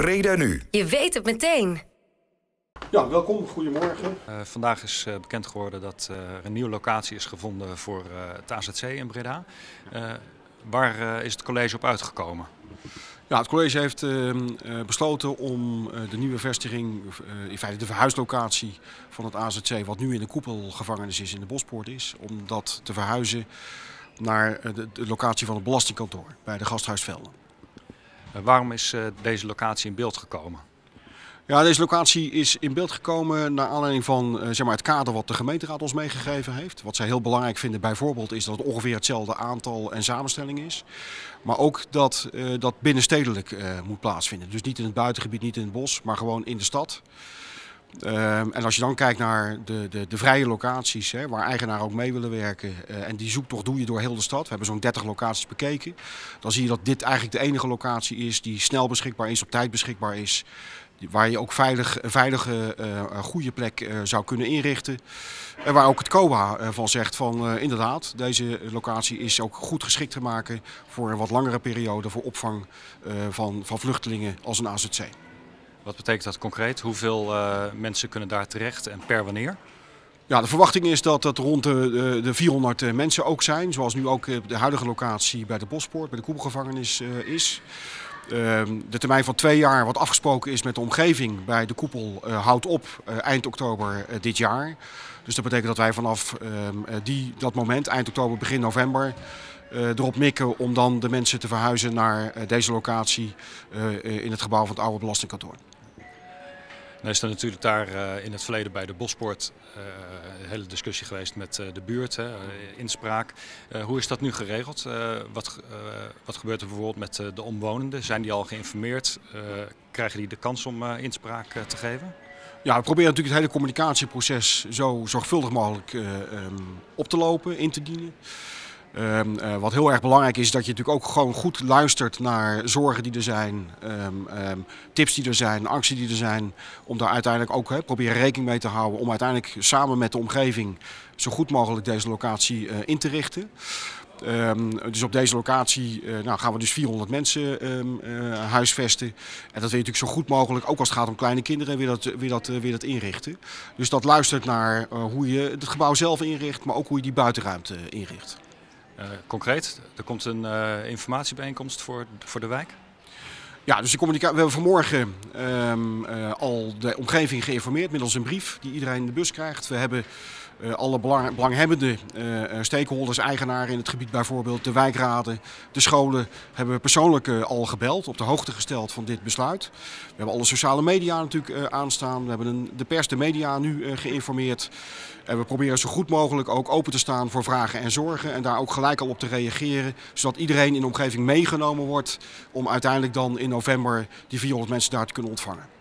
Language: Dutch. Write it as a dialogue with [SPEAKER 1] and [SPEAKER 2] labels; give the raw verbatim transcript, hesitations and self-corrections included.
[SPEAKER 1] Breda Nu.
[SPEAKER 2] Je weet het meteen.
[SPEAKER 3] Ja, welkom. Goedemorgen.
[SPEAKER 4] Uh, vandaag is uh, bekend geworden dat uh, er een nieuwe locatie is gevonden voor uh, het A Z C in Breda. Uh, waar uh, is het college op uitgekomen?
[SPEAKER 3] Ja, het college heeft uh, uh, besloten om uh, de nieuwe vestiging, uh, in feite de verhuislocatie van het A Z C, wat nu in de koepelgevangenis is in de Bospoort is, om dat te verhuizen naar uh, de, de locatie van het belastingkantoor bij de Gasthuisvelden.
[SPEAKER 4] Uh, waarom is uh, deze locatie in beeld gekomen?
[SPEAKER 3] Ja, deze locatie is in beeld gekomen naar aanleiding van uh, zeg maar het kader wat de gemeenteraad ons meegegeven heeft. Wat zij heel belangrijk vinden bijvoorbeeld is dat het ongeveer hetzelfde aantal en samenstelling is. Maar ook dat uh, dat binnenstedelijk uh, moet plaatsvinden. Dus niet in het buitengebied, niet in het bos, maar gewoon in de stad. Uh, en als je dan kijkt naar de, de, de vrije locaties, hè, waar eigenaren ook mee willen werken. Uh, en die zoektocht doe je door heel de stad. We hebben zo'n dertig locaties bekeken. Dan zie je dat dit eigenlijk de enige locatie is die snel beschikbaar is, op tijd beschikbaar is. Waar je ook veilig, een veilige, uh, goede plek uh, zou kunnen inrichten. En waar ook het C O A uh, van zegt van uh, inderdaad, deze locatie is ook goed geschikt te maken voor een wat langere periode voor opvang uh, van, van vluchtelingen als een A Z C.
[SPEAKER 4] Wat betekent dat concreet? Hoeveel uh, mensen kunnen daar terecht en per wanneer?
[SPEAKER 3] Ja, de verwachting is dat het rond de, de vierhonderd mensen ook zijn. Zoals nu ook de huidige locatie bij de Bospoort, bij de koepelgevangenis uh, is. De termijn van twee jaar wat afgesproken is met de omgeving bij de koepel uh, houdt op uh, eind oktober uh, dit jaar. Dus dat betekent dat wij vanaf uh, die, dat moment, eind oktober, begin november, uh, erop mikken om dan de mensen te verhuizen naar uh, deze locatie uh, in het gebouw van het oude belastingkantoor.
[SPEAKER 4] Dan is er natuurlijk daar uh, in het verleden bij de Bospoort uh, een hele discussie geweest met uh, de buurt, hè, uh, inspraak. Uh, hoe is dat nu geregeld? Uh, wat, uh, wat gebeurt er bijvoorbeeld met uh, de omwonenden? Zijn die al geïnformeerd? Uh, krijgen die de kans om uh, inspraak uh, te geven?
[SPEAKER 3] Ja, we proberen natuurlijk het hele communicatieproces zo zorgvuldig mogelijk uh, um, op te lopen, in te dienen. Um, uh, wat heel erg belangrijk is, dat je natuurlijk ook gewoon goed luistert naar zorgen die er zijn, um, um, tips die er zijn, angsten die er zijn. Om daar uiteindelijk ook he, proberen rekening mee te houden om uiteindelijk samen met de omgeving zo goed mogelijk deze locatie uh, in te richten. Um, dus op deze locatie uh, nou, gaan we dus vierhonderd mensen um, uh, huisvesten. En dat wil je natuurlijk zo goed mogelijk, ook als het gaat om kleine kinderen, weer dat, weer dat, weer dat inrichten. Dus dat luistert naar uh, hoe je het gebouw zelf inricht, maar ook hoe je die buitenruimte inricht.
[SPEAKER 4] Uh, concreet, er komt een uh, informatiebijeenkomst voor, voor de wijk?
[SPEAKER 3] Ja, dus de communicatie. We hebben vanmorgen um, uh, al de omgeving geïnformeerd middels een brief die iedereen in de bus krijgt. We hebben uh, alle belang, belanghebbende uh, stakeholders, eigenaren in het gebied bijvoorbeeld, de wijkraden, de scholen, hebben we persoonlijk uh, al gebeld, op de hoogte gesteld van dit besluit. We hebben alle sociale media natuurlijk uh, aanstaan. We hebben een, de pers, de media nu uh, geïnformeerd. En we proberen zo goed mogelijk ook open te staan voor vragen en zorgen en daar ook gelijk al op te reageren, zodat iedereen in de omgeving meegenomen wordt om uiteindelijk dan in november die vierhonderd mensen daar te kunnen ontvangen.